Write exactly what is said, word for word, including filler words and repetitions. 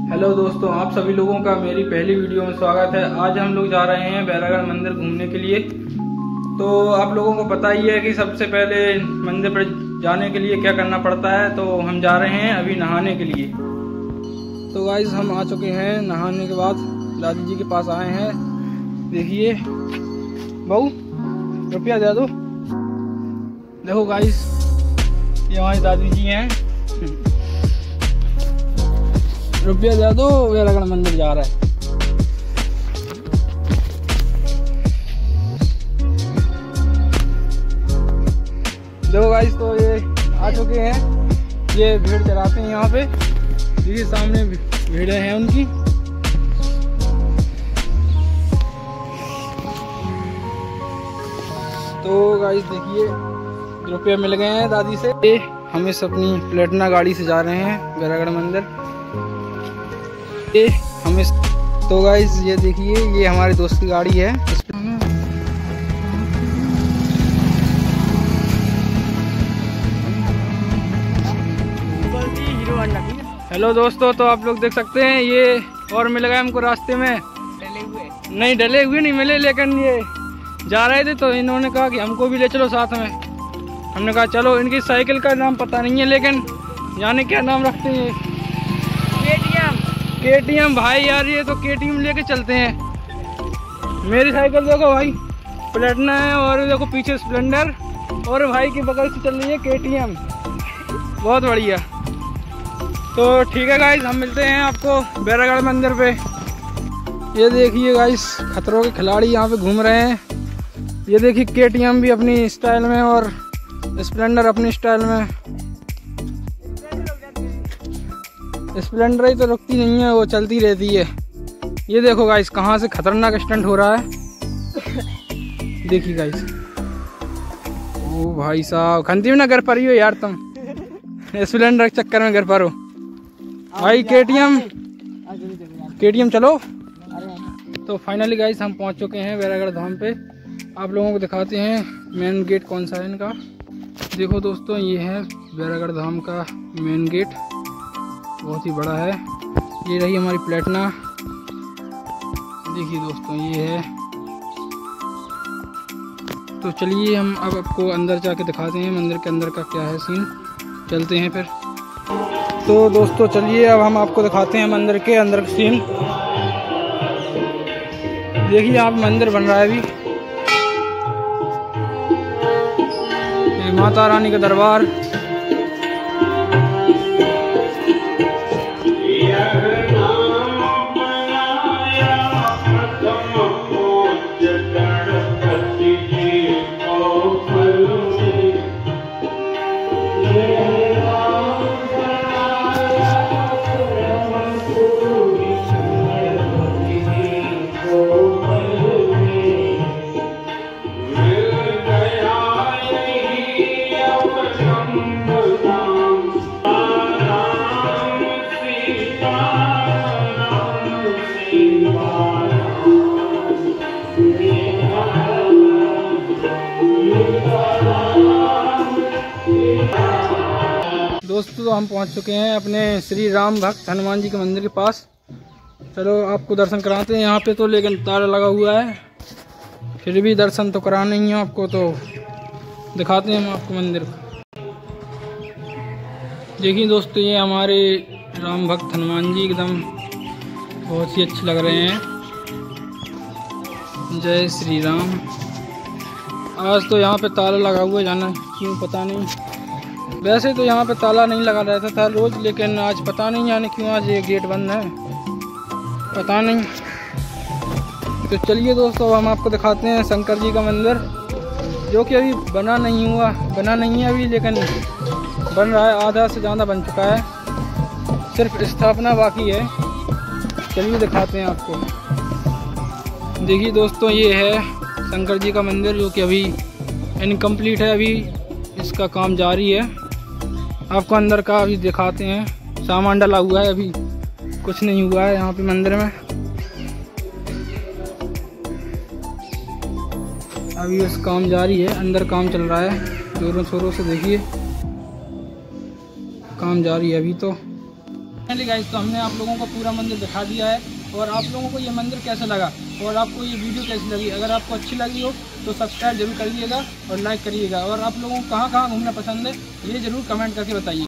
Hello दोस्तों, आप सभी लोगों का मेरी पहली वीडियो में स्वागत है। आज हम लोग जा रहे हैं बैरागढ़ मंदिर घूमने के लिए। तो आप लोगों को पता ही है कि सबसे पहले मंदिर पर जाने के लिए क्या करना पड़ता है। तो हम जा रहे हैं अभी नहाने के लिए। तो गाइस हम आ चुके हैं। नहाने के बाद दादी जी के पास आए हैं। देखिए बहू, रुपया दे दो। देखो गाइस, ये हमारी दादी जी हैं। रुपया दे दो, बैरागढ़ मंदिर जा रहा है। देखो गाइस, तो ये आ चुके हैं। ये भीड़ चलाते हैं यहाँ पे। ये सामने भीड़ें हैं उनकी। तो गाइस देखिए, रुपया मिल गए हैं दादी से। ये हम इस अपनी प्लेटिना गाड़ी से जा रहे हैं बैरागढ़ मंदिर। ये हम इस तो गाइस ये देखिए, ये हमारे दोस्त की गाड़ी है। हेलो दोस्तों, तो आप लोग देख सकते हैं ये और मिल गए हमको रास्ते में। डले हुए नहीं, डले हुए नहीं मिले, लेकिन ये जा रहे थे तो इन्होंने कहा कि हमको भी ले चलो साथ में। हमने कहा चलो। इनकी साइकिल का नाम पता नहीं है, लेकिन जाने क्या नाम रखते हैं। केटीएम केटीएम भाई यार, ये तो केटीएम लेके चलते हैं। मेरी साइकिल देखो भाई, प्लेटिना है, और देखो पीछे स्प्लेंडर, और भाई की बगल से चल रही है केटीएम। बहुत बढ़िया। तो ठीक है गाइस, हम मिलते हैं आपको बैरागढ़ मंदिर पे। ये देखिए गाइस, खतरों के खिलाड़ी यहाँ पे घूम रहे हैं। ये देखिए, केटीएम भी अपनी स्टाइल में और स्प्लेंडर अपनी स्टाइल में। स्प्लेंडर ही तो रुकती नहीं है, वो चलती रहती है। ये देखो गाइस, कहाँ से खतरनाक स्टंट हो रहा है। देखिए गाइस, ओ भाई साहब, खंती में ना घर पर ही हो यार तुम। स्प्लेंडर के चक्कर में घर पर हो भाई। केटीएम केटीएम चलो। तो फाइनली गाइस, हम पहुंच चुके हैं बैरागढ़ धाम पे। आप लोगों को दिखाते हैं मेन गेट कौन सा है इनका। देखो दोस्तों, ये है बैरागढ़ धाम का मेन गेट। बहुत ही बड़ा है। ये रही हमारी प्लेटिना। देखिए दोस्तों, ये है। तो चलिए हम अब आपको अंदर जाके दिखाते हैं मंदिर के अंदर का क्या है सीन। चलते हैं फिर। तो दोस्तों चलिए, अब हम आपको दिखाते हैं मंदिर के अंदर का सीन। देखिए, यहाँ पे मंदिर बन रहा है अभी। ये माता रानी का दरबार। दोस्तों, तो हम पहुंच चुके हैं अपने श्री राम भक्त हनुमान जी के मंदिर के पास। चलो आपको दर्शन कराते हैं यहाँ पे। तो लेकिन ताला लगा हुआ है, फिर भी दर्शन तो कराना ही है आपको। तो दिखाते हैं हम आपको मंदिर। देखिए दोस्तों, ये हमारे राम भक्त हनुमान जी एकदम बहुत ही अच्छे लग रहे हैं। जय श्री राम। आज तो यहाँ पे ताला लगा हुआ है, जाना क्यों पता नहीं। वैसे तो यहाँ पे ताला नहीं लगा रहता था रोज, लेकिन आज पता नहीं यानी क्यों आज ये गेट बंद है, पता नहीं। तो चलिए दोस्तों, हम आपको दिखाते हैं शंकर जी का मंदिर, जो कि अभी बना नहीं हुआ बना नहीं है अभी, लेकिन बन रहा है। आधा से ज़्यादा बन चुका है, सिर्फ स्थापना बाकी है। चलिए दिखाते हैं आपको। देखिए दोस्तों, ये है शंकर जी का मंदिर, जो कि अभी इनकम्प्लीट है। अभी इसका काम जारी है। आपको अंदर का अभी दिखाते हैं। सामान डाला हुआ है, अभी कुछ नहीं हुआ है यहाँ पे मंदिर में। अभी उस काम जारी है, अंदर काम चल रहा है जोरों शोरों से। देखिए काम जारी है अभी तो। फाइनली गाइस, तो हमने आप लोगों को पूरा मंदिर दिखा दिया है। और आप लोगों को ये मंदिर कैसा लगा और आपको ये वीडियो कैसी लगी, अगर आपको अच्छी लगी हो तो सब्सक्राइब जरूर करिएगा और लाइक करिएगा। और आप लोगों को कहाँ कहाँ घूमना पसंद है ये ज़रूर कमेंट करके बताइए।